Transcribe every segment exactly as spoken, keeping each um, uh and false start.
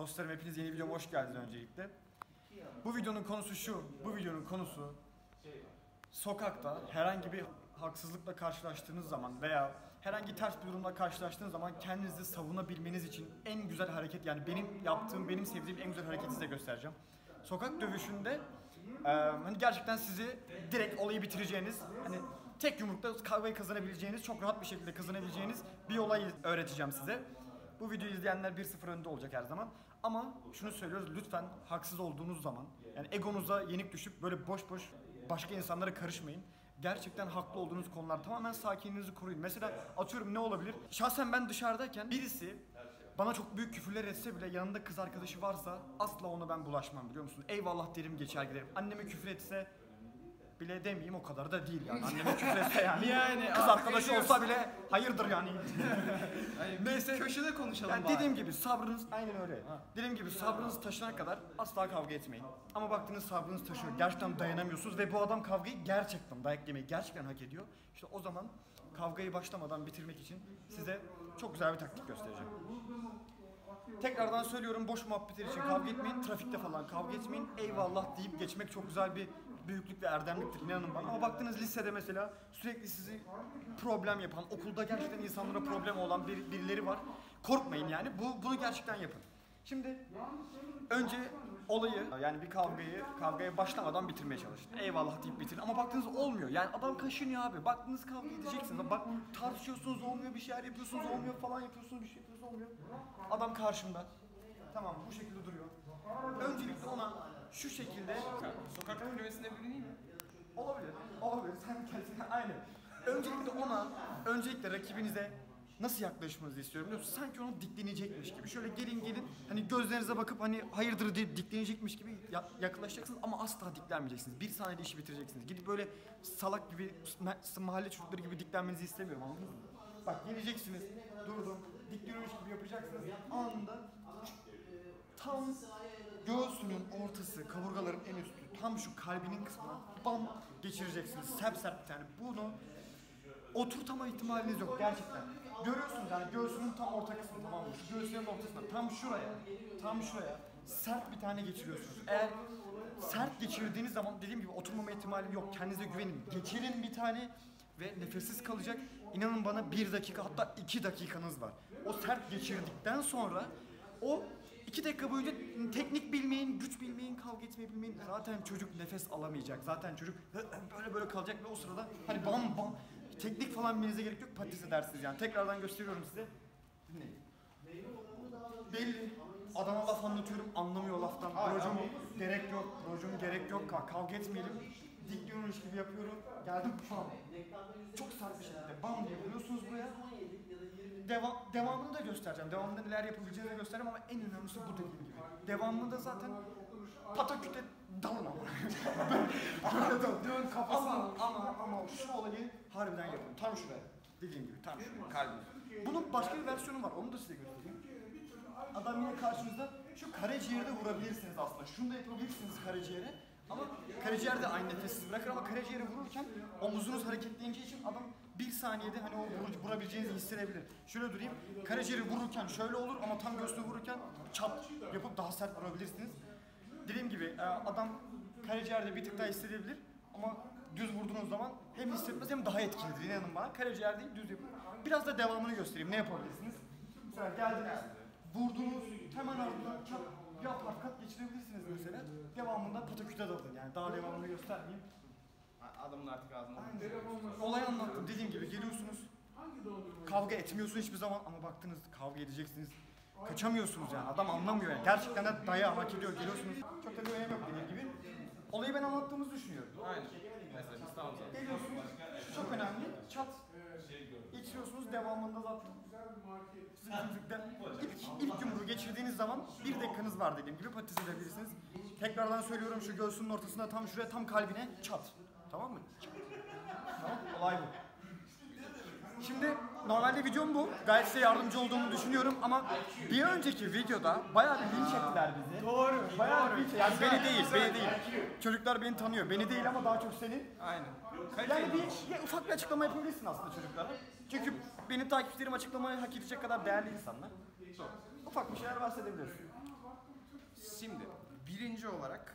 Dostlarım hepiniz yeni videoma hoş geldiniz öncelikle. Bu videonun konusu şu, bu videonun konusu sokakta herhangi bir haksızlıkla karşılaştığınız zaman veya herhangi ters bir durumla karşılaştığınız zaman kendinizi savunabilmeniz için en güzel hareket, yani benim yaptığım, benim sevdiğim en güzel hareketi size göstereceğim. Sokak dövüşünde e, hani gerçekten sizi direkt olayı bitireceğiniz, hani tek yumrukta kavgayı kazanabileceğiniz, çok rahat bir şekilde kazanabileceğiniz bir olayı öğreteceğim size. Bu videoyu izleyenler bir sıfır önde olacak her zaman. Ama şunu söylüyoruz, lütfen haksız olduğunuz zaman, yani egonuza yenik düşüp böyle boş boş başka insanlara karışmayın. Gerçekten haklı olduğunuz konular, tamamen sakinliğinizi koruyun. Mesela atıyorum ne olabilir? Şahsen ben dışarıdayken birisi bana çok büyük küfürler etse bile yanında kız arkadaşı varsa asla ona ben bulaşmam, biliyor musun? Eyvallah derim, geçer giderim. Anneme küfür etse bile demeyeyim, o kadar da değil yani. Anneme küfür etse yani. Yani kız arkadaşı olsa bile hayırdır yani. Neyse köşede konuşalım. Yani dediğim gibi sabrınız aynen öyle. Ha. Dediğim gibi sabrınız taşına kadar asla kavga etmeyin. Ama baktığınız sabrınız taşıyor, gerçekten dayanamıyorsunuz ve bu adam kavgayı gerçekten, dayak yemeyi gerçekten hak ediyor. İşte o zaman kavgayı başlamadan bitirmek için size çok güzel bir taktik göstereceğim. Tekrardan söylüyorum, boş muhabbetler için kavga etmeyin, trafikte falan kavga etmeyin. Eyvallah deyip geçmek çok güzel bir büyüklük ve erdemliktir, inanın bana. Ama baktığınız lisede mesela sürekli sizi problem yapan, okulda gerçekten insanlara problem olan bir, birileri var. Korkmayın yani, bu bunu gerçekten yapın. Şimdi önce olayı, yani bir kavgayı kavgaya başlamadan bitirmeye çalışın. Eyvallah deyip bitirin ama baktınız olmuyor. Yani adam kaşınıyor abi. Baktınız kavga edeceksiniz. Bak tartışıyorsunuz olmuyor, bir şeyler yapıyorsunuz olmuyor, falan yapıyorsunuz bir şey yapıyorsunuz olmuyor. Adam karşımda. Tamam, bu şekilde duruyor. Öncelikle ona şu şekilde Sokak kulübesine bürüneyim mi? olabilir. Olabilir. Sen kendine aynı. Öncelikle ona, öncelikle rakibinize nasıl yaklaşmanızı istiyorum biliyor musun? Sanki onu diklenecekmiş gibi. Şöyle gelin gelin, hani gözlerinize bakıp hani hayırdır diye diklenecekmiş gibi yaklaşacaksınız ama asla diklenmeyeceksiniz. Bir saniyede işi bitireceksiniz. Gidip böyle salak gibi, mahalle çocukları gibi diklenmenizi istemiyorum, anladınız mı? Bak geleceksiniz, durdum, dikleniyormuş gibi yapacaksınız. Anında tam göğsünün ortası, kaburgaların en üstü, tam şu kalbinin kısmına bam geçireceksiniz. Sert sert bir tane. Bunu oturtama ihtimaliniz yok gerçekten. Görüyorsunuz yani göğsünün tam orta kısmı, tamam mı? Şu göğsünün ortasına, tam şuraya, tam şuraya sert bir tane geçiriyorsunuz. Eğer sert geçirdiğiniz zaman dediğim gibi oturmama ihtimali yok. Kendinize güvenin. Geçirin bir tane ve nefessiz kalacak. İnanın bana bir dakika, hatta iki dakikanız var. O sert geçirdikten sonra o iki dakika boyunca teknik bilmeyin, güç bilmeyin, kavga etmeyi bilmeyin. Zaten çocuk nefes alamayacak. Zaten çocuk böyle böyle kalacak ve o sırada hani bam bam teknik falan bilmenize gerek yok, patates edersiniz yani. Tekrardan gösteriyorum size. Dinleyin. Belli. Adama laf anlatıyorum, anlamıyor laftan. Brocum gerek yok, brocum gerek yok. Kavga etmeyelim. Dikliyormuş gibi yapıyorum. Geldim bam. Çok sert bir şekilde bam diye vuruyorsunuz buraya. Devam, devamını da göstereceğim. Devamında neler yapabileceğinizi göstereceğim ama en önemlisi bu dediğim gibi. Devamında zaten pataküte dalın ama. Dön kafasına. Ama, ama, ama şu olayı harbiden yapın. Tam şuraya. Dediğim gibi tam şuraya. Kalbine. Bunun başka bir versiyonu var. Onu da size göstereyim. Adam yine karşınızda, şu karaciğerde vurabilirsiniz aslında. Şunu da yapabilirsiniz karaciğere. Ama karaciğer de aynı nefessiz bırakır ama karaciğere vururken omuzunuz hareketleyince için adam bir saniyede hani o vur, vurabileceğinizi hissedebilir. Şöyle durayım, karaciğeri vururken şöyle olur ama tam göğsüne vururken çat yapıp daha sert vurabilirsiniz. Dediğim gibi adam karaciğerde bir tık daha hissedebilir ama düz vurduğunuz zaman hem hissetmez hem daha etkilidir, inanın bana. Karaciğer değil, düz yapın. Biraz da devamını göstereyim, ne yapabilirsiniz? Mesela geldiniz, vurdunuz, hemen ardından çat bir apart kat geçirebilirsiniz mesela. Devamında pataküte dalın yani, daha devamını göstermeyeyim. Adamın artık ağzına. Olayı anlattım, dediğim gibi geliyorsunuz, kavga etmiyorsunuz hiçbir zaman ama baktınız kavga edeceksiniz. Kaçamıyorsunuz yani, adam anlamıyor yani. Gerçekten de dayağı hak ediyor, geliyorsunuz. Çok da bir önem yok dediğim gibi. Olayı ben anlattığımızı düşünüyorum. Aynen. Mesela biz tamam zaten. Geliyorsunuz, çok önemli, çat geçiriyorsunuz, devamında zaten ilk, ilk yumruğu geçirdiğiniz zaman bir dakikanız var dediğim gibi, patates edebilirsiniz. Tekrardan söylüyorum, şu göğsünün ortasına, tam şuraya, tam kalbine çat. Tamam mı? Tamam, olay bu. Şimdi normalde videom bu. Gayet size yardımcı olduğumu düşünüyorum ama bir önceki videoda bayağı bir linç ettiler bizi. Doğru. Bayağı bir linç. Yani beni değil, beni değil. Çocuklar beni tanıyor. Beni değil ama daha çok seni. Aynen. Yani bir, ya ufak bir açıklama yapabilirsin aslında çocuklara. Çünkü benim takipçilerim açıklamayı hak edecek kadar değerli insanlar. Ufak bir şeyler bahsedebilirsin. Şimdi birinci olarak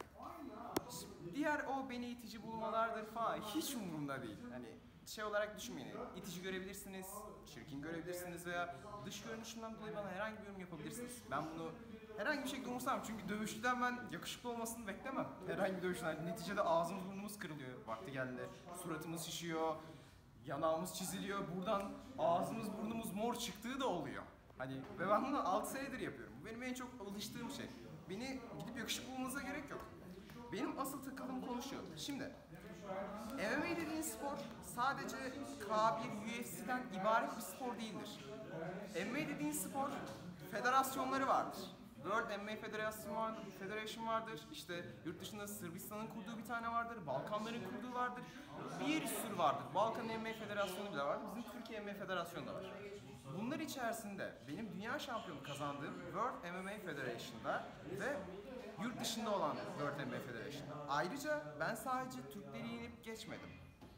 diğer o beni itici bulmalardır falan hiç umurumda değil. Hani şey olarak düşünmeyin. İtici görebilirsiniz, çirkin görebilirsiniz veya dış görünüşümden dolayı bana herhangi bir yorum yapabilirsiniz. Ben bunu herhangi bir şekilde umursamam çünkü dövüşçüden ben yakışıklı olmasını beklemem. Herhangi bir dövüşten. Neticede ağzımız burnumuz kırılıyor vakti geldi. Suratımız şişiyor, yanağımız çiziliyor. Buradan ağzımız burnumuz mor çıktığı da oluyor. Hani ve ben bunu altı senedir yapıyorum. Bu benim en çok alıştığım şey. Beni gidip yakışıklı olmanıza gerek yok. Benim asıl takıldığım konu şu. Şimdi M M A dediğin spor sadece K bir U F C'den ibaret bir spor değildir. M M A dediğin spor federasyonları vardır. World M M A Federation vardır, Federation vardır. İşte yurt dışında Sırbistan'ın kurduğu bir tane vardır, Balkanların kurduğu vardır. Bir sürü vardır. Balkan M M A Federasyonu bile var. Bizim Türkiye M M A Federasyonu da var. Bunlar içerisinde benim dünya şampiyonu kazandığım World M M A Federation'da ve yurt dışında olan World M M A Federation'da. Ayrıca ben sadece Türkleri yenip geçmedim.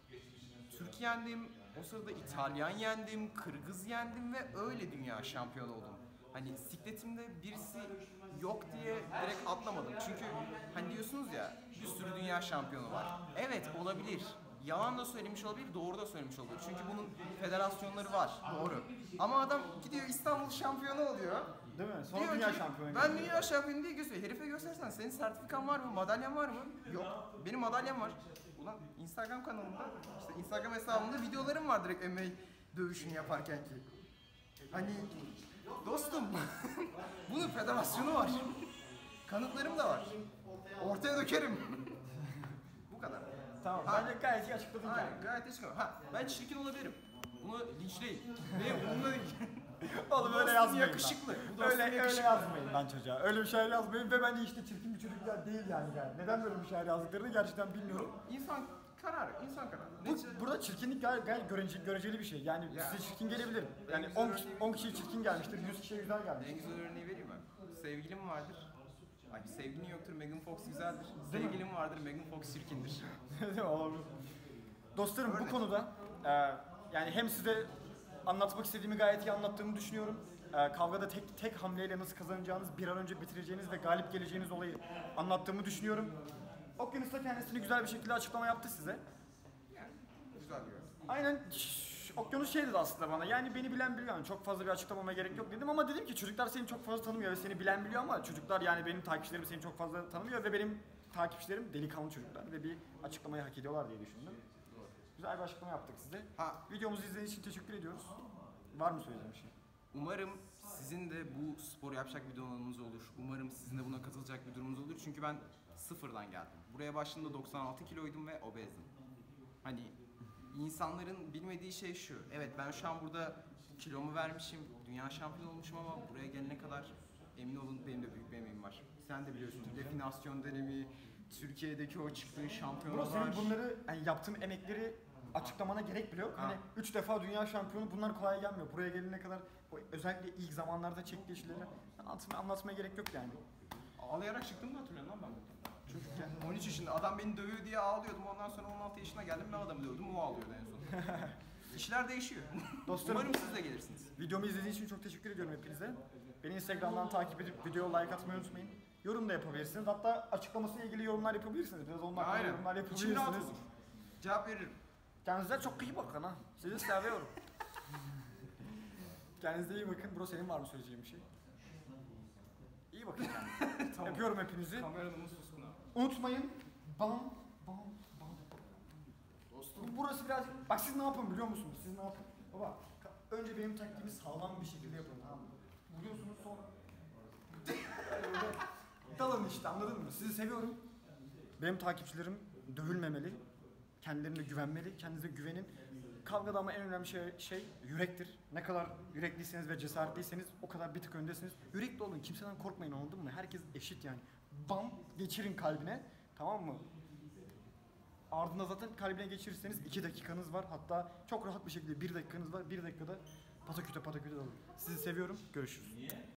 Türk yendim, o sırada İtalyan yendim, Kırgız yendim ve öyle dünya şampiyonu oldum. Hani sikletimde birisi yok diye direkt atlamadım. Çünkü hani diyorsunuz ya bir sürü dünya şampiyonu var. Evet olabilir. Yalan da söylemiş olabilir, doğru da söylemiş olabilir. Çünkü bunun federasyonları var, doğru. Ama adam gidiyor İstanbul şampiyonu oluyor. Değil mi? Sonra Diyor dünya ki, şampiyonu. ben dünya şampiyonu diye gösteriyor. Herife göstersen senin sertifikan var mı, madalyan var mı? Yok. Benim madalyam var. Ulan Instagram kanalımda, işte Instagram hesabımda videolarım var direkt M M A dövüşünü yaparken ki. Hani dostum, bunun federasyonu var. Kanıtlarım da var. Ortaya dökerim. Bu kadar. Tamam. Ha. Bence gayet iyi açıkladın. Hayır, gayet açık ama. Ha, ben çirkin olabilirim. Bunu linçleyin. Benim umurumda değil. Oğlum öyle Dostum yazmayın. yakışıklı. Bu Lan. dostum Öyle, öyle yakışıklı. yazmayın lan çocuğa. Öyle bir şeyler yazmayın ve bence işte çirkin bir çocuk ya- değil yani. yani. Neden böyle bir şeyler yazdıklarını gerçekten bilmiyorum. İnsan kararı, insan kararı. Bu, Neyse. burada çirkinlik gayet, gayet göreceli, göreceli bir şey. Yani Ya. size çirkin gelebilir. En Yani güzel on örneği- on kişiye çirkin gelmiştir, yüz kişiye güzel gelmiştir. En güzel örneği vereyim mi? Sevgilim vardır. Ay sevgilin yoktur, Megan Fox güzeldir. Değil mi? Sevgilim vardır, Megan Fox çirkindir. Olabilir. Dostlarım bu Örnek. konuda e, yani hem size anlatmak istediğimi gayet iyi anlattığımı düşünüyorum. E, kavgada tek tek hamleyle nasıl kazanacağınız, bir an önce bitireceğiniz ve galip geleceğiniz olayı anlattığımı düşünüyorum. Okyanus da kendisini güzel bir şekilde açıklama yaptı size. Yani güzel diyor. Aynen şş, Okyanus şey dedi aslında bana, yani beni bilen biliyor, yani çok fazla bir açıklamama gerek yok dedim ama dedim ki çocuklar seni çok fazla tanımıyor ve seni bilen biliyor ama çocuklar, yani benim takipçilerim seni çok fazla tanımıyor ve benim takipçilerim delikanlı çocuklar ve bir açıklamayı hak ediyorlar diye düşündüm. Güzel bir açıklama yaptık size. Ha, Videomuzu izlediğiniz için teşekkür ediyoruz. Var mı söyleyeceğim bir şey? umarım sizin de bu spor yapacak bir donanımınız olur. Umarım sizin de buna katılacak bir durumunuz olur. Çünkü ben sıfırdan geldim. Buraya başladığımda doksan altı kiloydum ve obezdim. Hani insanların bilmediği şey şu. Evet ben şu an burada kilomu vermişim, dünya şampiyonu olmuşum ama buraya gelene kadar emin olun benim de büyük bir emeğim var. Sen de biliyorsun definasyon dönemi, Türkiye'deki o çıktığın Bro şampiyonlar. senin bunları, yani yaptığım emekleri açıklamana gerek bile yok. Ha. Hani üç defa dünya şampiyonu, bunlar kolay gelmiyor. Buraya gelene kadar o özellikle ilk zamanlarda çektiği şeyleri anlatmaya, anlatmaya gerek yok yani. Ağlayarak çıktım da hatırlıyorum lan ben buradan. Çocukken on üç yaşında adam beni dövüyor diye ağlıyordum. Ondan sonra on altı yaşına geldim ben adamı dövdüm o ağlıyordu en son. İşler değişiyor. Dostlarım, Umarım siz de gelirsiniz. videomu izlediğiniz için çok teşekkür ediyorum hepinize. Beni Instagram'dan takip edip videoya like atmayı unutmayın. Yorum da yapabilirsiniz. Hatta açıklamasıyla ilgili yorumlar yapabilirsiniz. Biraz onun hakkında Aynen. yorumlar İçim rahat yapabilirsiniz. olur. Cevap veririm. Kendinize çok iyi bakın ha. Sizi seviyorum. Kendinize iyi bakın. Bro senin var mı söyleyeceğin bir şey? İyi bakın kendinize. Tamam. Öpüyorum hepinizi. Kameranın suskun abi. Unutmayın. Bam bam bam. Dostum. Burası birazcık... Bak siz ne yapın biliyor musunuz? Siz ne yapın? Baba ka- önce benim taktiğimi sağlam bir şekilde yapın, tamam mı? Vuruyorsunuz sonra... Böyle dalın işte, anladın mı? Sizi seviyorum. Benim takipçilerim dövülmemeli. Kendilerine güvenmeli. Kendinize güvenin. Kavgada ama en önemli şey, şey yürektir. Ne kadar yürekliyseniz ve cesaretliyseniz o kadar bir tık öndesiniz. Yürekli olun. Kimseden korkmayın, anladın mı? Herkes eşit yani. Bam geçirin kalbine. Tamam mı? Ardından zaten kalbine geçirirseniz iki dakikanız var. Hatta çok rahat bir şekilde bir dakikanız var. Bir dakikada pataküte pataküte dalın. Sizi seviyorum. Görüşürüz.